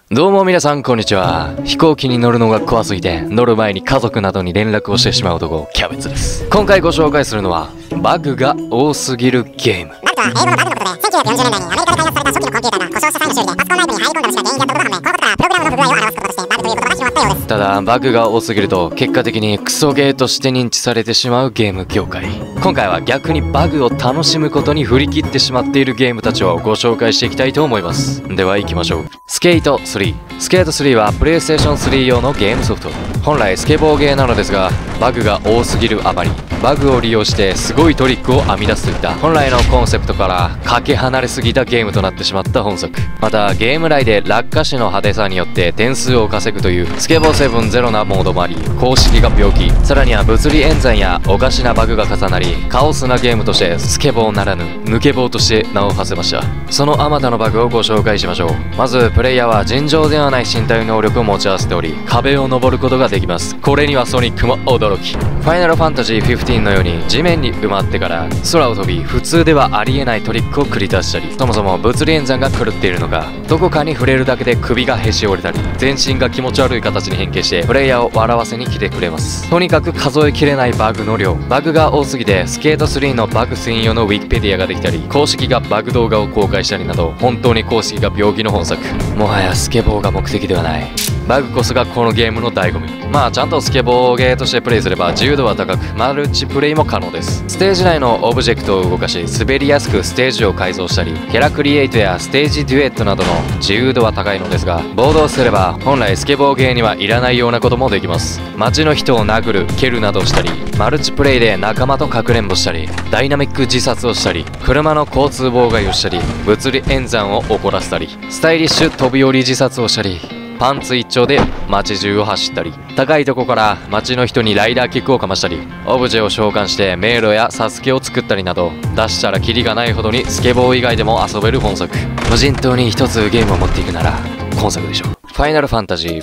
どうも皆さんこんにちは。飛行機に乗るのが怖すぎて乗る前に家族などに連絡をしてしまう男キャベツです。今回ご紹介するのはバグが多すぎるゲーム。 バグとは英語のバグのことで、1940年代にアメリカで開発された初期のコンピューターが故障した際の修理でパソコン内部に入り込んだ虫が原因だったことが判明。このことからプログラムの不具合を表すこととしてバグという言葉が広まったようです。 ただバグが多すぎると結果的にクソゲーとして認知されてしまうゲーム業界。今回は逆にバグを楽しむことに振り切ってしまっているゲームたちをご紹介していきたいと思います。では行きましょう。スケート3。スケート3はプレイステーション3用のゲームソフト。本来スケボーゲーなのですがバグが多すぎるあまりバグを利用してすごいトリックを編み出すといった本来のコンセプトからかけ離れすぎたゲームとなってしまった本作。またゲーム内で落下死の派手さによって点数を稼ぐというスケボー7ゼロなモードもあり、公式が病気、さらには物理演算やおかしなバグが重なりカオスなゲームとしてスケボーならぬ抜け棒として名を馳せました。そのあまたのバグをご紹介しましょう。まずプレイヤーは尋常ではない身体能力を持ち合わせており壁を登ることができます。これにはソニックも驚き。ファイナルファンタジー15のように地面に埋まってから空を飛び普通ではありえないトリックを繰り出したり、そもそも物理演算が狂っているのかどこかに触れるだけで首がへし折れたり全身が気持ち悪い形に変形してプレイヤーを笑わせに来てくれます。とにかく数えきれないバグの量。バグが多すぎてスケート3のバグ専用のウィキペディアができたり公式がバグ動画を公開したりなど本当に公式が病気の本作。もはやスケボーが目的ではない、バグこそがこのゲームの醍醐味。まあちゃんとスケボーゲーとしてプレイすれば自由度は高くマルチプレイも可能です。ステージ内のオブジェクトを動かし滑りやすくステージを改造したりキャラクリエイトやステージデュエットなどの自由度は高いのですが暴動すれば本来スケボーゲーにはいらないようなこともできます。街の人を殴る蹴るなどしたりマルチプレイで仲間とかくれんぼしたりダイナミック自殺をしたり車の交通妨害をしたり物理演算を起こらせたりスタイリッシュ飛び降り自殺をしたりパンツ一丁で街中を走ったり高いとこから街の人にライダーキックをかましたりオブジェを召喚して迷路やサスケを作ったりなど出したらキリがないほどにスケボー以外でも遊べる本作。無人島に一つゲームを持っていくなら今作でしょう。ファイナルファンタジー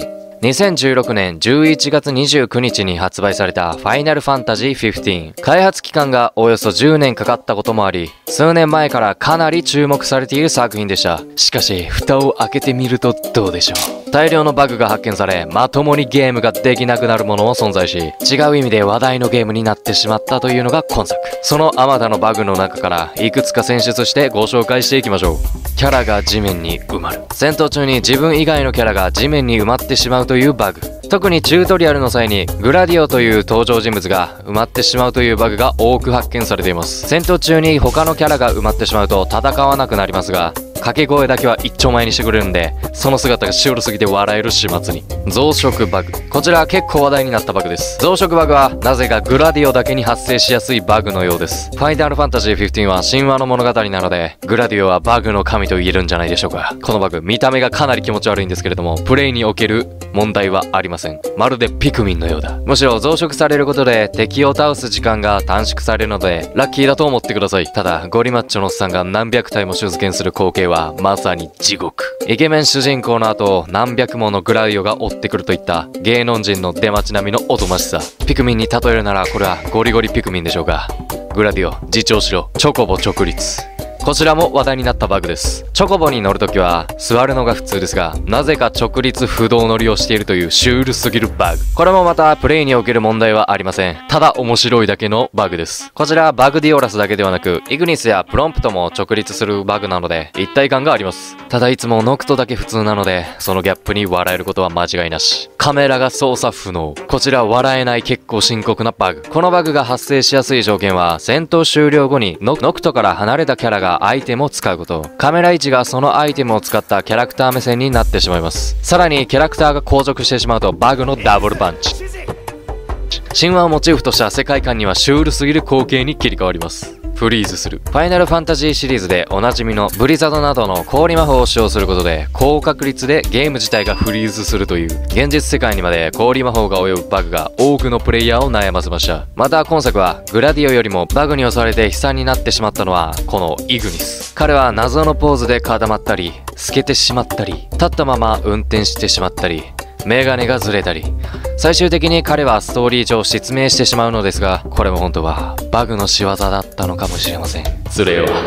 15。2016年11月29日に発売されたファイナルファンタジー15。開発期間がおよそ10年かかったこともあり数年前からかなり注目されている作品でした。しかし蓋を開けてみるとどうでしょう。大量のバグが発見されまともにゲームができなくなるものも存在し違う意味で話題のゲームになってしまったというのが今作。そのあまたのバグの中からいくつか選出してご紹介していきましょう。キャラが地面に埋まる。戦闘中に自分以外のキャラが地面に埋まってしまうというバグ。特にチュートリアルの際にグラディオという登場人物が埋まってしまうというバグが多く発見されています。戦闘中に他のキャラが埋まってしまうと戦わなくなりますが掛け声だけは一丁前にしてくれるんでその姿がシュールすぎて笑える始末に。増殖バグ。こちらは結構話題になったバグです。増殖バグはなぜかグラディオだけに発生しやすいバグのようです。ファイナルファンタジー15は神話の物語なのでグラディオはバグの神と言えるんじゃないでしょうか。このバグ見た目がかなり気持ち悪いんですけれどもプレイにおける問題はありません。まるでピクミンのようだ。むしろ増殖されることで敵を倒す時間が短縮されるのでラッキーだと思ってください。ただゴリマッチョのおっさんが何百体も手付けする光景はまさに地獄。イケメン主人公の後何百ものグラディオが追ってくるといった芸能人の出待ち並みのおとましさ。ピクミンに例えるならこれはゴリゴリピクミンでしょうか。グラディオ自重しろ。チョコボ直立。こちらも話題になったバグです。チョコボに乗るときは座るのが普通ですがなぜか直立不動乗りをしているというシュールすぎるバグ。これもまたプレイにおける問題はありません。ただ面白いだけのバグです。こちらはバグディオラスだけではなくイグニスやプロンプトも直立するバグなので一体感があります。ただいつもノクトだけ普通なのでそのギャップに笑えることは間違いなし。カメラが操作不能。こちら笑えない結構深刻なバグ。このバグが発生しやすい条件は戦闘終了後にノクトから離れたキャラがアイテムを使うこと。カメラ位置がそのアイテムを使ったキャラクター目線になってしまいます。さらにキャラクターが硬直してしまうとバグのダブルパンチ。神話をモチーフとした世界観にはシュールすぎる光景に切り替わります。フリーズする。ファイナルファンタジーシリーズでおなじみのブリザードなどの氷魔法を使用することで高確率でゲーム自体がフリーズするという現実世界にまで氷魔法が及ぶバグが多くのプレイヤーを悩ませました。また今作はグラディオよりもバグに襲われて悲惨になってしまったのはこのイグニス。彼は謎のポーズで固まったり透けてしまったり立ったまま運転してしまったりメガネがずれたり最終的に彼はストーリー上失明してしまうのですがこれも本当はバグの仕業だったのかもしれません。それは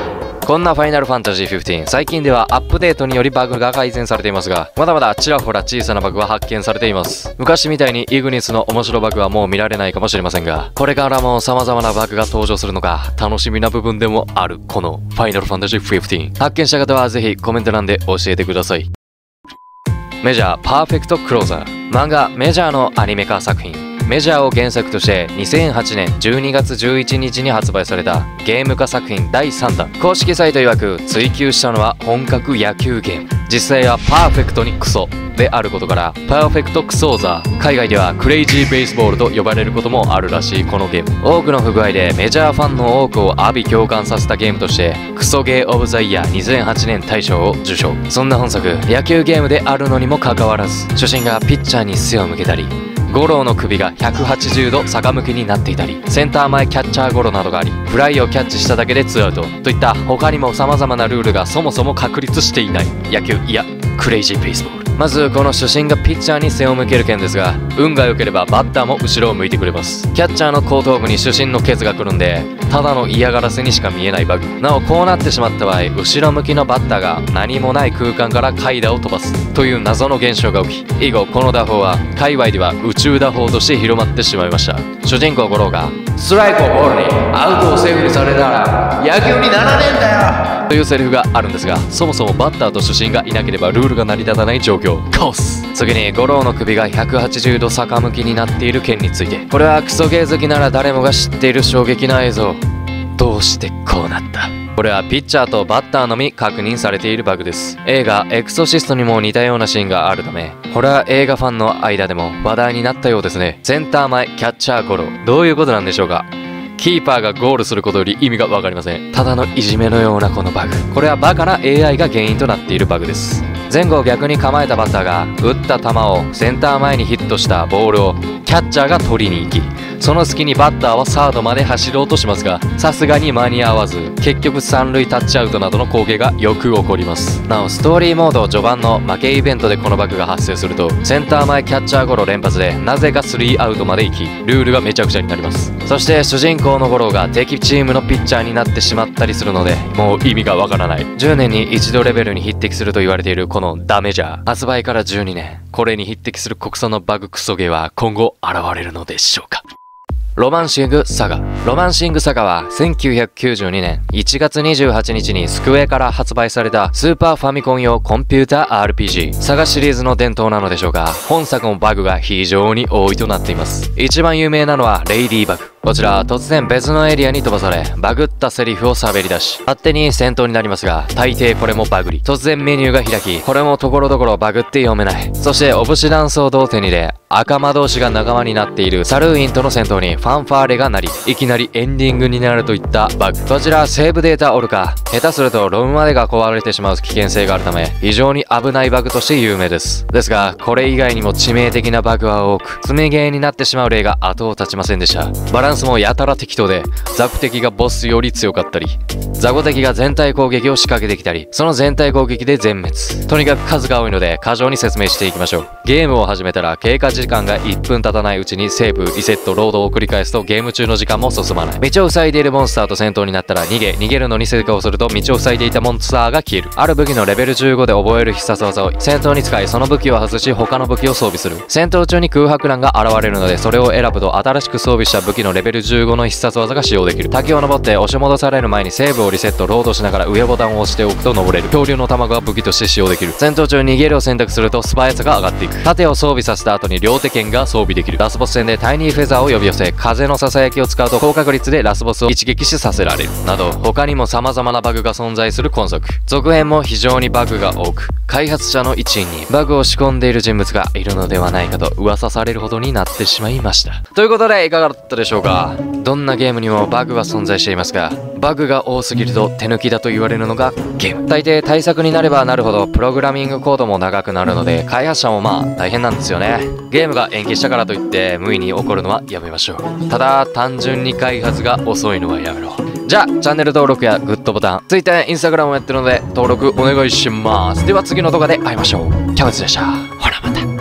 こんなファイナルファンタジー15、最近ではアップデートによりバグが改善されていますが、まだまだちらほら小さなバグは発見されています。昔みたいにイグニスの面白バグはもう見られないかもしれませんが、これからも様々なバグが登場するのが楽しみな部分でもあるこのファイナルファンタジー15。発見した方はぜひコメント欄で教えてください。メジャーパーフェクトクローザー。漫画メジャーのアニメ化作品。メジャーを原作として2008年12月11日に発売されたゲーム化作品第3弾。公式サイト曰く追求したのは本格野球ゲーム。実際はパーフェクトにクソであることからパーフェクトクソーザー、海外ではクレイジーベースボールと呼ばれることもあるらしいこのゲーム。多くの不具合でメジャーファンの多くを阿鼻共感させたゲームとしてクソゲーオブザイヤー2008年大賞を受賞。そんな本作、野球ゲームであるのにもかかわらず主審がピッチャーに背を向けたり、ゴローの首が180度逆向きになっていたり、センター前キャッチャーゴロなどがあり、フライをキャッチしただけで2アウトといった他にも様々なルールがそもそも確立していない野球、いやクレイジーベースボール。まずこの主審がピッチャーに背を向ける件ですが、運が良ければバッターも後ろを向いてくれます。キャッチャーの後頭部に主審のケツが来るんで、ただの嫌がらせにしか見えないバグ。なおこうなってしまった場合、後ろ向きのバッターが何もない空間から快打を飛ばすという謎の現象が起き、以後この打法は界隈では宇宙打法として広まってしまいました。主人公ゴローがストライクをボールにアウトをセーフにされたら野球にならねえんだよというセリフがあるんですが、そもそもバッターと主審がいなければルールが成り立たない状況。カオス。次にゴローの首が180度逆向きになっている件について、これはクソゲー好きなら誰もが知っている衝撃な映像。どうしてこうなった？これはピッチャーとバッターのみ確認されているバグです。映画エクソシストにも似たようなシーンがあるため、これは映画ファンの間でも話題になったようですね。センター前キャッチャーゴロ、どういうことなんでしょうか。キーパーがゴールすることより意味が分かりません。ただのいじめのようなこのバグ、これはバカな AI が原因となっているバグです。前後を逆に構えたバッターが打った球をセンター前にヒットしたボールをキャッチャーが取りに行き、その隙にバッターはサードまで走ろうとしますが、さすがに間に合わず結局三塁タッチアウトなどの光景がよく起こります。なおストーリーモード序盤の負けイベントでこのバグが発生すると、センター前キャッチャーゴロ連発でなぜか3アウトまで行き、ルールがめちゃくちゃになります。そして主人公のゴロが敵チームのピッチャーになってしまったりするので、もう意味がわからない。10年に一度レベルに匹敵すると言われているこのダメジャー、発売から12年、これに匹敵する国産のバグクソゲーは今後現れるのでしょうか。ロマンシングサガ。ロマンシングサガは1992年1月28日にスクエアから発売されたスーパーファミコン用コンピューター RPG。サガシリーズの伝統なのでしょうか、本作もバグが非常に多いとなっています。一番有名なのはレイディバグ。こちら突然別のエリアに飛ばされ、バグったセリフを喋り出し、勝手に戦闘になりますが、大抵これもバグり。突然メニューが開き、これもところどころバグって読めない。そしてオブシダンソードを手に入れ、赤魔同士が仲間になっているサルーインとの戦闘にファンファーレが鳴り、いきなりエンディングになるといったバグ。こちらセーブデータおるか、下手するとロムまでが壊れてしまう危険性があるため、非常に危ないバグとして有名です。ですが、これ以外にも致命的なバグは多く、積みゲーになってしまう例が後を絶ちませんでした。バランスもやたら適当で、ザク敵がボスより強かったり、ザコ敵が全体攻撃を仕掛けてきたり、その全体攻撃で全滅。とにかく数が多いので過剰に説明していきましょう。ゲームを始めたら経過時間が1分経たないうちにセーブ、リセット、ロードを繰り返すとゲーム中の時間も進まない。道を塞いでいるモンスターと戦闘になったら逃げるのに成功すると道を塞いでいたモンスターが消える。ある武器のレベル15で覚える必殺技を戦闘に使い、その武器を外し他の武器を装備する。戦闘中に空白欄が現れるので、それを選ぶと新しく装備した武器のレベル15の必殺技が使用できる。滝を登って押し戻される前にセーブをリセット、ロードしながら上ボタンを押しておくと登れる。恐竜の卵が武器として使用できる。戦闘中に逃げるを選択すると素早さが上がっていく。盾を装備させた後に両手剣が装備できる。ラスボス戦でタイニーフェザーを呼び寄せ、風のささやきを使うと高確率でラスボスを一撃死させられるなど、他にも様々なバグが存在する今作。続編も非常にバグが多く、開発者の一員にバグを仕込んでいる人物がいるのではないかと噂されるほどになってしまいました。ということでいかがだったでしょうか。どんなゲームにもバグは存在していますが、バグが多すぎると手抜きだと言われるのがゲーム。大抵対策になればなるほどプログラミングコードも長くなるので、開発者もまあ大変なんですよね。ゲームが延期したからといって無意に起こるのはやめましょう。ただ単純に開発が遅いのはやめろ。じゃあチャンネル登録やグッドボタン、Twitter、Instagram もやってるので登録お願いします。では次の動画で会いましょう。キャベツでした。ほらまた。